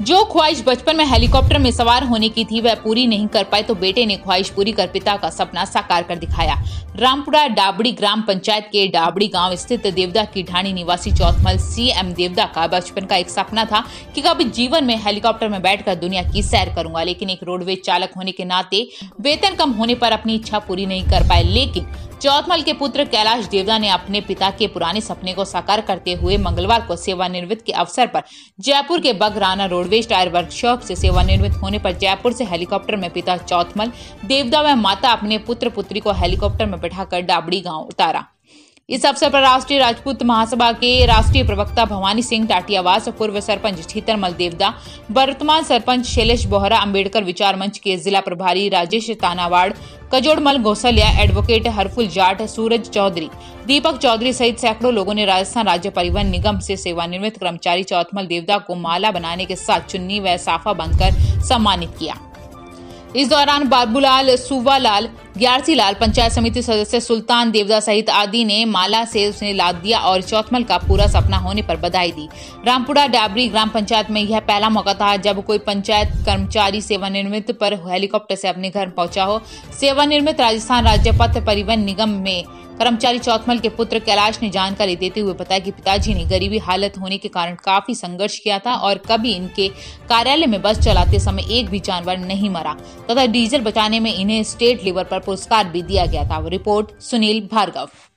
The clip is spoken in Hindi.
जो ख्वाहिश बचपन में हेलीकॉप्टर में सवार होने की थी वह पूरी नहीं कर पाए तो बेटे ने ख्वाहिश पूरी कर पिता का सपना साकार कर दिखाया। रामपुरा डाबड़ी ग्राम पंचायत के डाबड़ी गांव स्थित देवदा की ढाणी निवासी चौथमल सीएम देवदा का बचपन का एक सपना था कि कभी जीवन में हेलीकॉप्टर में बैठकर दुनिया की सैर करूंगा, लेकिन एक रोडवेज चालक होने के नाते वेतन कम होने पर अपनी इच्छा पूरी नहीं कर पाए। लेकिन चौथमल के पुत्र कैलाश देवदा ने अपने पिता के पुराने सपने को साकार करते हुए मंगलवार को सेवानिवृत्त के अवसर पर जयपुर के बगराना रोडवेज टायर वर्कशॉप से सेवानिवृत्त होने पर जयपुर से हेलीकॉप्टर में पिता चौथमल देवदा व माता अपने पुत्र पुत्री को हेलीकॉप्टर में बैठाकर डाबड़ी गांव उतारा। इस अवसर पर राष्ट्रीय राजपूत महासभा के राष्ट्रीय प्रवक्ता भवानी सिंह टाटियावास, पूर्व सरपंच छीतरमल देवदा, वर्तमान सरपंच शैलेश बोहरा, अंबेडकर विचार मंच के जिला प्रभारी राजेश तानावाड़, कजोड़मल घोसलिया, एडवोकेट हरफुल जाट, सूरज चौधरी, दीपक चौधरी सहित सैकड़ों लोगों ने राजस्थान राज्य परिवहन निगम से सेवानिवृत्त कर्मचारी चौथमल देवदा को माला बनाने के साथ चुन्नी व साफा बांधकर सम्मानित किया। इस दौरान बाबूलाल, सूवालाल, ग्यारसी लाल, पंचायत समिति सदस्य सुल्तान देवदा सहित आदि ने माला से उसने लाद दिया और चौथमल का पूरा सपना होने पर बधाई दी। रामपुरा डाबरी ग्राम पंचायत में यह पहला मौका था जब कोई पंचायत कर्मचारी सेवानिवृत्त पर हेलीकॉप्टर से अपने घर पहुंचा हो। सेवानिवृत्त राजस्थान राज्य पथ परिवहन निगम में कर्मचारी चौथमल के पुत्र कैलाश ने जानकारी देते हुए बताया कि पिताजी ने गरीबी हालत होने के कारण काफी संघर्ष किया था और कभी इनके कार्यालय में बस चलाते समय एक भी जानवर नहीं मरा तथा डीजल बचाने में इन्हें स्टेट लेवल पर पुरस्कार भी दिया गया था। रिपोर्ट सुनील भार्गव।